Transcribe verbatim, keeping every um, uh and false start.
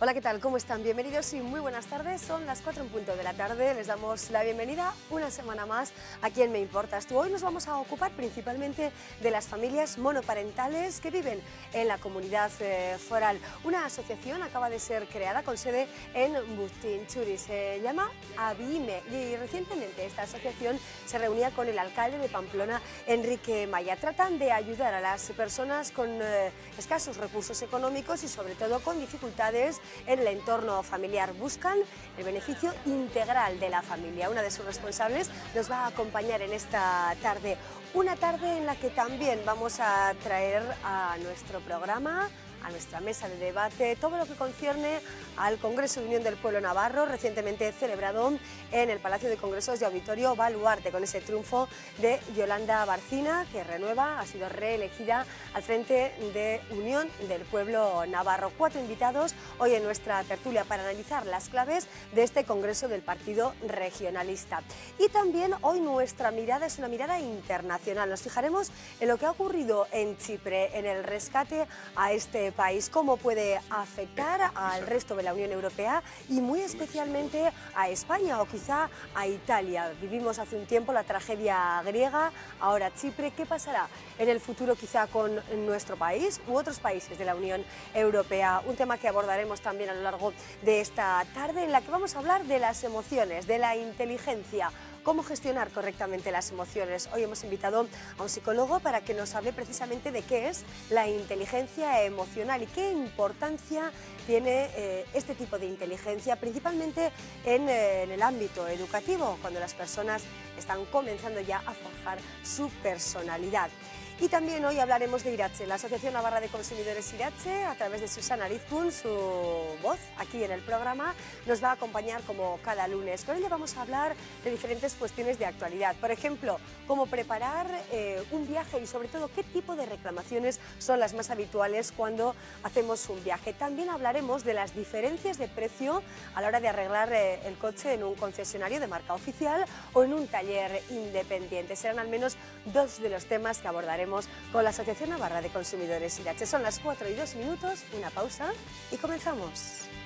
Hola, ¿qué tal? ¿Cómo están? Bienvenidos y muy buenas tardes. Son las cuatro en punto de la tarde. Les damos la bienvenida una semana más aquí en Me Importas Tú. Hoy nos vamos a ocupar principalmente de las familias monoparentales que viven en la comunidad eh, foral. Una asociación acaba de ser creada con sede en Bustinchuri. Se llama ABIME y recientemente esta asociación se reunía con el alcalde de Pamplona, Enrique Maya. Tratan de ayudar a las personas con eh, escasos recursos económicos y sobre todo con dificultades en el entorno familiar. Buscan el beneficio integral de la familia. Una de sus responsables nos va a acompañar en esta tarde. Una tarde en la que también vamos a traer a nuestro programa, a nuestra mesa de debate, todo lo que concierne al Congreso de Unión del Pueblo Navarro, recientemente celebrado en el Palacio de Congresos de Auditorio Baluarte, con ese triunfo de Yolanda Barcina, que renueva, ha sido reelegida al frente de Unión del Pueblo Navarro. Cuatro invitados hoy en nuestra tertulia para analizar las claves de este Congreso del Partido Regionalista. Y también hoy nuestra mirada es una mirada internacional. Nos fijaremos en lo que ha ocurrido en Chipre, en el rescate a este país, cómo puede afectar al resto de la Unión Europea y muy especialmente a España o quizá a Italia. Vivimos hace un tiempo la tragedia griega, ahora Chipre. ¿Qué pasará en el futuro quizá con nuestro país u otros países de la Unión Europea? Un tema que abordaremos también a lo largo de esta tarde, en la que vamos a hablar de las emociones, de la inteligencia. Cómo gestionar correctamente las emociones. Hoy hemos invitado a un psicólogo para que nos hable precisamente de qué es la inteligencia emocional y qué importancia tiene eh, este tipo de inteligencia, principalmente en, eh, en el ámbito educativo, cuando las personas están comenzando ya a forjar su personalidad. Y también hoy hablaremos de Irache, la Asociación Navarra de Consumidores Irache, a través de Susana Arizpun, su voz aquí en el programa, nos va a acompañar como cada lunes. Con ella vamos a hablar de diferentes cuestiones de actualidad. Por ejemplo, cómo preparar eh, un viaje y sobre todo qué tipo de reclamaciones son las más habituales cuando hacemos un viaje. También hablaremos de las diferencias de precio a la hora de arreglar eh, el coche en un concesionario de marca oficial o en un taller independiente. Serán al menos dos de los temas que abordaremos con la Asociación Navarra de Consumidores Irache. Son las cuatro y dos minutos, una pausa y comenzamos.